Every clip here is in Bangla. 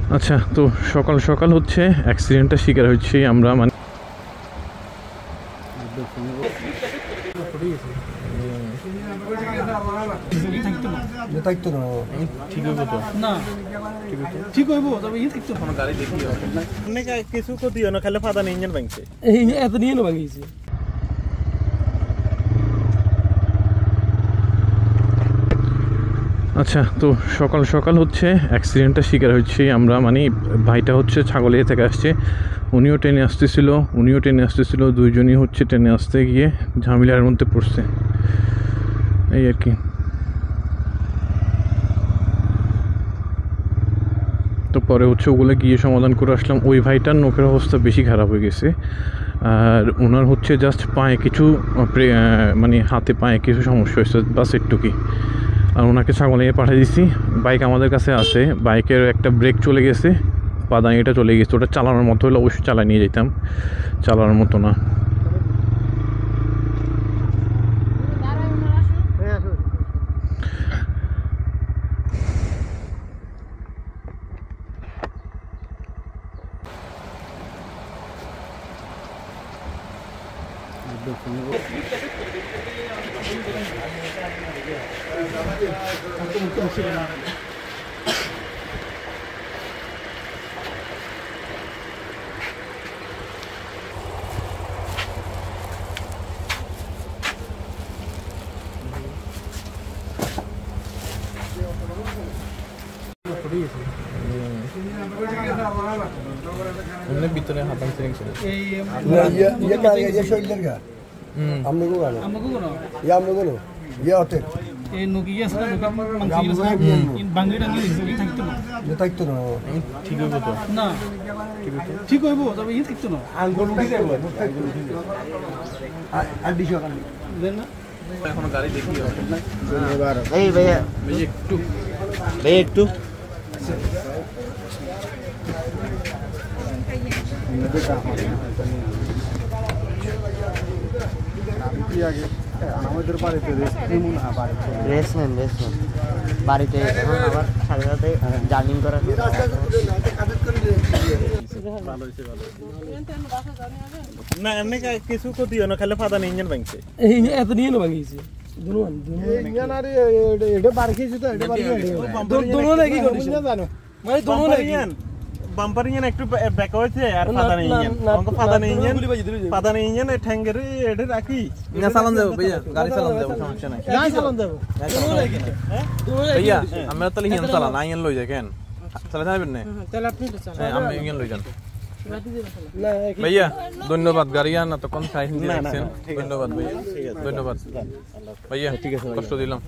আচ্ছা, তো সকাল সকাল হচ্ছে অ্যাক্সিডেন্টটা শিকার হচ্ছে আমরা, মানে কিছু ক্ষতি হয় না, খালি ফাদা ইঞ্জিন ভাঙছে এত নিয়ে না ভাঙিয়েছে। আচ্ছা, তো সকাল সকাল হচ্ছে অ্যাক্সিডেন্টটা শিকার হচ্ছে আমরা, মানে ভাইটা হচ্ছে ছাগলিয়া থেকে আসছে, উনিও ট্রেনে আসতেছিল, দুইজনই হচ্ছে ট্রেনে আসতে গিয়ে ঝামেলার মধ্যে পড়ছে, এই আর কি। তো পরে হচ্ছে ওগুলো গিয়ে সমাধান করে আসলাম। ওই ভাইটার নখের অবস্থা বেশি খারাপ হয়ে গেছে, আর ওনার হচ্ছে জাস্ট পায়ে কিছু মানে হাতে পায়ে কিছু সমস্যা হয়েছে, বাস একটুকি। আর ওনাকে ছাগলিয়ে পাঠিয়ে দিচ্ছি। বাইক আমাদের কাছে আছে, বাইকের একটা ব্রেক চলে গেছে, পাদানিটা চলে গেছে, ওটা চালানোর মতো হলে অবশ্যই চালা নিয়ে যেতাম, চালানোর মতো না। ভিতরে হাত ঠিক হইব, তবে ইয়ে থাকতো না, আঙ্গুল উঠে যাবো এখনো গাড়ি দেখি একটু আমাদের বাড়িতে রেস্ট নেন বাড়িতে এখন আবার সাথে সাথে জার্নিং করা। না এমনি কিছু ক্ষতি হয় না, খালি ফাদা ইঞ্জিন ভাঙছে এত নিয়ে না ভাঙিয়েছে। বাম্পার ইঞ্জিন একটু ব্যাক হয়েছে, আর ফাদা ইঞ্জিন ঠ্যাঙ্গের এটা রাখি না চালান যাবো ভাইয়া, গাড়ি চালান যাবো, সমস্যা নাই ভাইয়া। আমরা তাহলে হিয়ান চালান, আইন লই যাই কেন চালা যাবেন না, আমি ইঞ্জিন লই যান ভাইয়া। ধন্যবাদ গাড়ি আন এতক্ষণ সাইন দিয়েছেন, ধন্যবাদ ভাইয়া, ধন্যবাদ ভাইয়া, ঠিক আছে, কষ্ট দিলাম।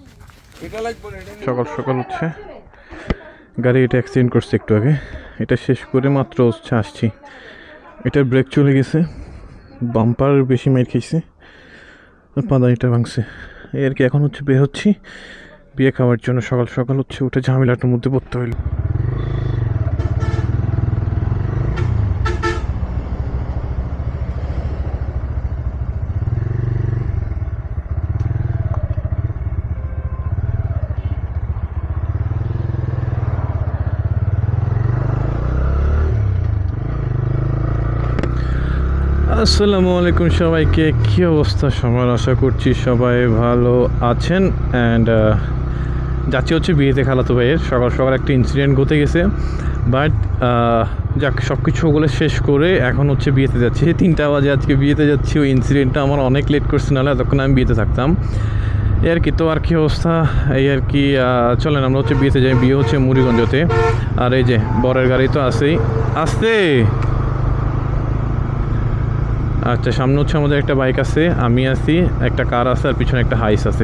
সকাল সকাল হচ্ছে গাড়ি এটা অ্যাক্সিডেন্ট করছে একটু আগে, এটা শেষ করে মাত্র হচ্ছে আসছি। এটার ব্রেক চলে গেছে, বাম্পার বেশি মাইর খেয়েছে, পাদানিটা ভাঙছে, এই আর কি। এখন হচ্ছে বের হচ্ছি বিয়ে খাওয়ার জন্য। সকাল সকাল হচ্ছে উঠে ঝামেলাটার মধ্যে পড়তে হইল। আসসালামু আলাইকুম সবাইকে, কী অবস্থা সবার? আশা করছি সবাই ভালো আছেন। অ্যান্ড যাচ্ছি হচ্ছে বিয়েতে খালাতো ভাইয়ের। সকাল সকাল একটা ইনসিডেন্ট ঘটে গেছে, বাট যাক সব কিছু ওগুলো শেষ করে এখন হচ্ছে বিয়েতে যাচ্ছি। 3টা বাজে আজকে বিয়েতে যাচ্ছি। ওই ইনসিডেন্টটা আমার অনেক লেট করছে, নাহলে এতক্ষণ আমি বিয়েতে থাকতাম। এই আর কি। তো আর কি অবস্থা, এই আর কি। চলেন আমরা হচ্ছে বিয়েতে যাই। বিয়ে হচ্ছে মুড়িগঞ্জতে, আর এই যে বরের গাড়ি তো আছেই। আসতে আচ্ছা, সামনে হচ্ছে আমাদের একটা বাইক আছে, আমি আছি, একটা কার আছে, আর পিছনে একটা হাইস আছে।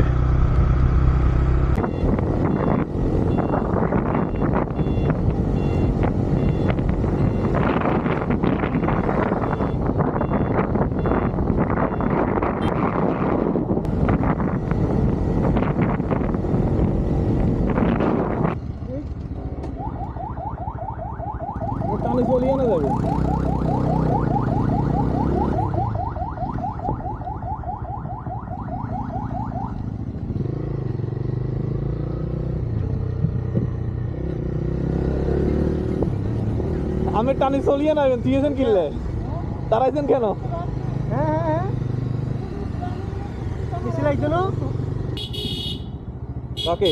আমি টানি চলিয়ে নাবেন দিয়েছেন কিনলে তারাইছেন কেন? ওকে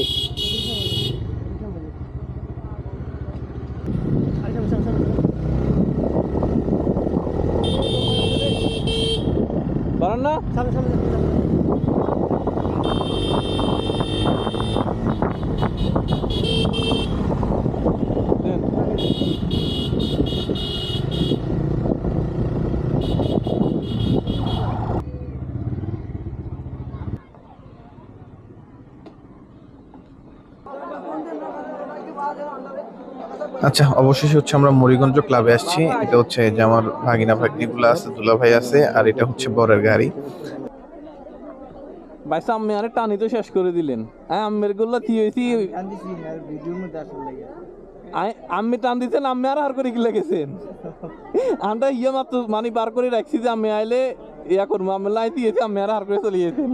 বাড়ান না আচ্ছা, অবশেষে হচ্ছে আমরা মুড়িগঞ্জ ক্লাবে আসছি। এটা হচ্ছে যে আমার ভাগিনা ভাগ্নিগুলো আছে, দুলা ভাই আছে, আর এটা হচ্ছে বরের গাড়ি। ভাই সামনে আরে টানি তো শেষ করে দিলেন। হ্যাঁ আমের গুলো কি হয়েছি আমি টান দিচ্ছেন আমি আর করে কি লেগেছেন আমরা মাত্র মানে বার করে রাখছি যে আমি আইলে ইয়া করবো আমি লাই দিয়েছি আমি আর করে চলে যেতেন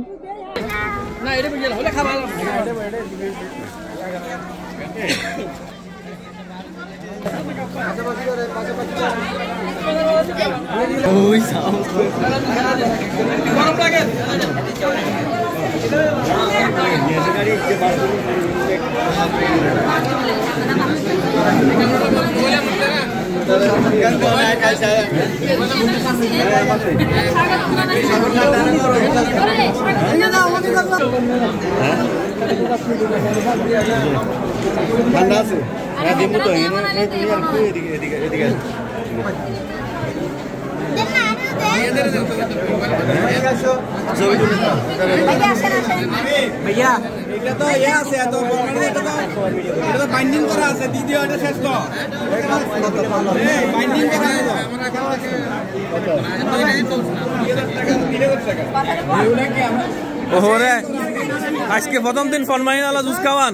भैया এটা তো ইয়া আছে এত মানে এটা তো বাইন্ডিং করা আছে দ্বিতীয় এটা শেষ তো বাইন্ডিং করা আছে ওরে আজকে প্রথম দিন ফরমাইন আলা জুস খাওয়ান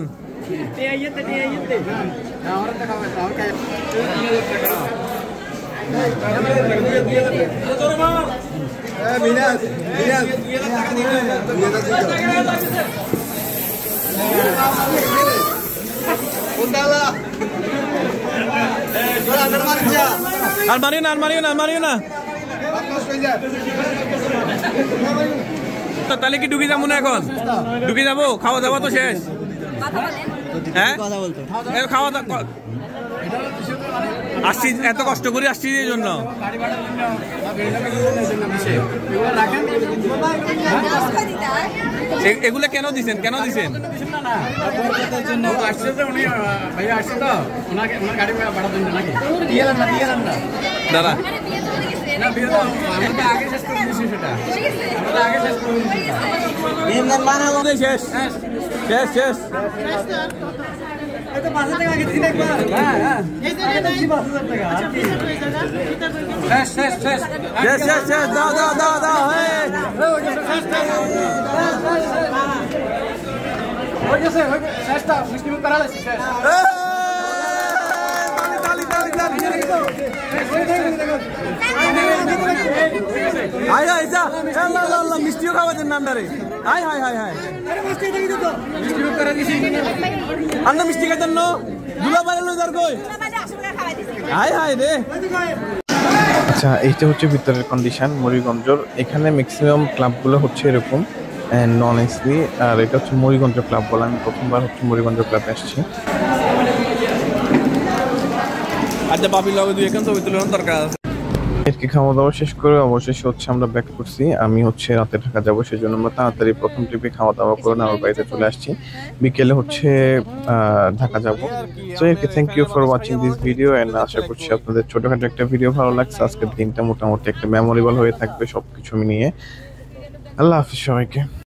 আর মারিও না তাহলে কি ঢুকে যাবো না এখন ঢুকে যাবো খাওয়া দাওয়া তো শেষ হ্যাঁ খাওয়া দাওয়া আসছি এত কষ্ট করে আসছি এই জন্য এগুলো কেন দিছেন দাদা শেষ শেষ মিষ্টিও খাওয়াছেন নামদারে হাই হাই হাই হাই আন্না মিষ্টি খাইতেন না দুলা বাইরে লই কই হাই হাই রে। আচ্ছা, এইটা হচ্ছে ভিতরের কন্ডিশন মুড়িগঞ্জর। এখানে ম্যাক্সিমাম ক্লাবগুলো হচ্ছে এরকম নন এসি, আর এটা হচ্ছে মুড়িগঞ্জ ক্লাব বলে। আমি প্রথমবার হচ্ছে মুড়িগঞ্জ ক্লাবে আসছি। আচ্ছা বাপি লগে দুই এখন ছবি তোলার দরকার আছে। এরকি খাওয়া দাওয়া শেষ করে অবশেষে হচ্ছে আমরা ব্যাক করছি। আমি হচ্ছে রাতে ঢাকা যাবো, সেই জন্য আমরা তাড়াতাড়ি প্রথম ট্রিপে খাওয়া দাওয়া করে আমার বাড়িতে চলে আসছি। বিকেলে হচ্ছে ঢাকা যাবো। সো এরকি thank you for watching this video and আশা করছি আপনাদের ছোটখাটো একটা ভিডিও ভালো লাগছে। আজকের দিনটা মোটামুটি একটা মেমোরেবল হয়ে থাকবে সবকিছু নিয়ে। আল্লাহ হাফিজ সবাইকে।